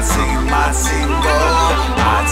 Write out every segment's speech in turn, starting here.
team go. My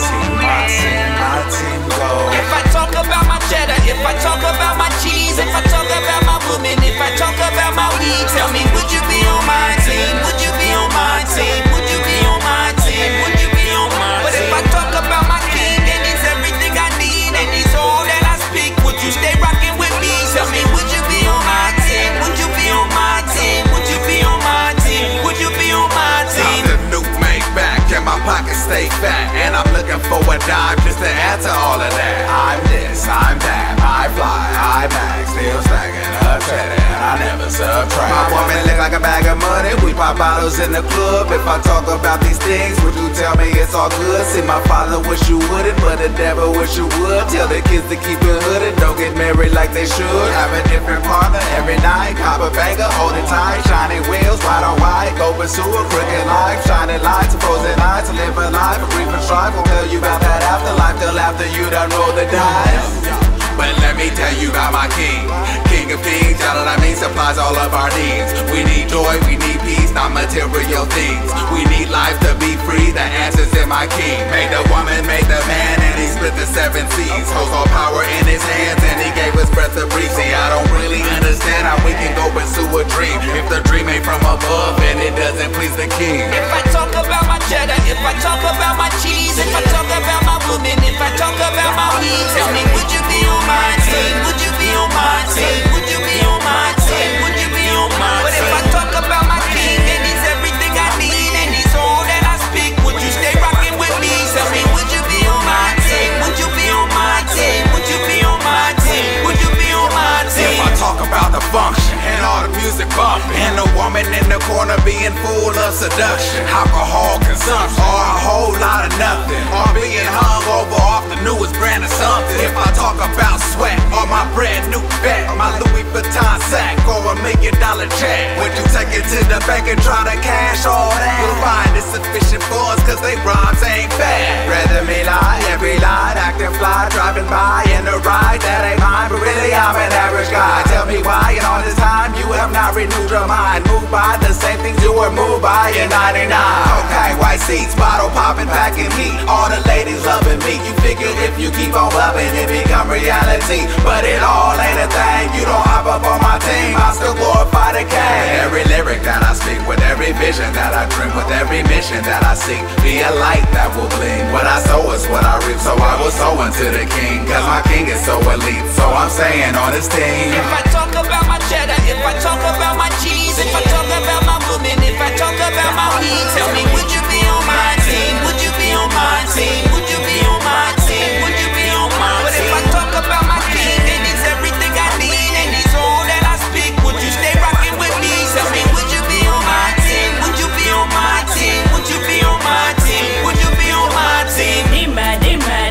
team go. If I talk about my cheddar, if I talk about my cheese, if I talk about my woman, if I talk about my weed, tell me, would you be on my team? Would you be on my team? Would you be on my team? Would you be on my team? But if I talk about my king, and he's everything I need, and he's all that I speak, would you stay rocking with me? Tell me, would you be on my team? Would you be on my team? Would you be on my team? Would you be on my team? I'm the new Maybach, and my pockets stay fat, and I'm looking for a dime just to add to all of that. I'm this, I'm that, I fly, I max, still stacking up cheddar, and I never subtract. My woman look like a bag of money, we pop bottles in the club. If I talk about these things, would you tell me it's all good? See, my father wish you wouldn't, but the devil wish you would. Tell the kids to keep it hooded, don't get married like they should. Have a different partner every night, cop a banker, hold it tight, shining wheels, white on white, go pursue a crooked life, shining lights, frozen nights, to live a life, a brief and strife. Won't tell you about that afterlife till after you done roll the dice. But let me tell you about my king, king of kings, y'all know what I mean, supplies all of our needs. We need joy, we need peace, not material things. We need life to be free, the answer's in my king. Made the woman, made the man, and he split the 7 seas. Holds all power in his hands, and he gave us breath to breathe. See, I don't really understand how we can go pursue a dream if the dream ain't from above and it doesn't please the king. If I talk about my cheddar, if I talk about my cheese, if I talk about my woman, if I talk about my weed, tell me, would you be on my team? Would you be on my team? Would you be on my team? Would you be on my team? But if I talk about my king, and he's everything I need, and he's all that I speak, would you stay rocking with me? Tell me, would you be on my team? Would you be on my team? Would you be on my team? Would you be on my team? If I talk about the function and all the music bumping, and the woman in the corner being full of seduction, alcohol consumption, or a whole lot of nothing, or being hung over off the newest brand of something. If I talk about sweat, or my brand new bag, my Louis Vuitton sack, or $1 million check, would you take it to the bank and try to cash all that? You'll find insufficient funds, cause they rhymes ain't bad. Rather me lie, every lie, acting fly, driving by in a ride that ain't mine, but really I'm an average guy. Tell me why in all this time you have not renewed your mind, moved by the same things you were moved by in 99. Okay, white seats, bottle popping, packing heat, all the ladies loving me. You figure if you keep on loving it become reality, but it all ain't a thing. You don't hop up on my team, I still glorify the king. Every lyric that I speak, with every vision that I dream, with every mission that I seek, be a light that will gleam. What I sow is what I reap, so I will sow unto the king, cause my king is so elite, so I'm saying on his team. If I talk about my cheddar, if I talk about my cheese, if I talk about my woman, if I talk about my weed, tell me, would you be on my team? Would you be on my team? Would you be on my team? Would you be on my team? But if I talk about my king, and he's everything I need, and he's all that I speak, would you stay rocking with me? Tell me, would you be on my team? Would you be on my team? Would you be on my team? Would you be on my team? Demand,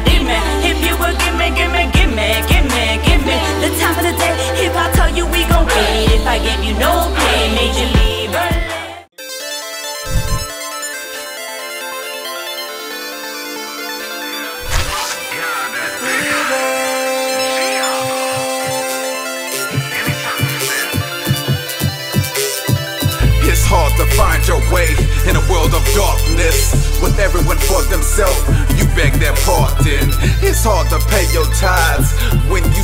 if you would give me the time of the day. If I tell you we gon' wait, if I give you no pain, made you leave early. It's hard to find your way in a world of darkness, with everyone for themselves, you beg their pardon. It's hard to pay your tithes when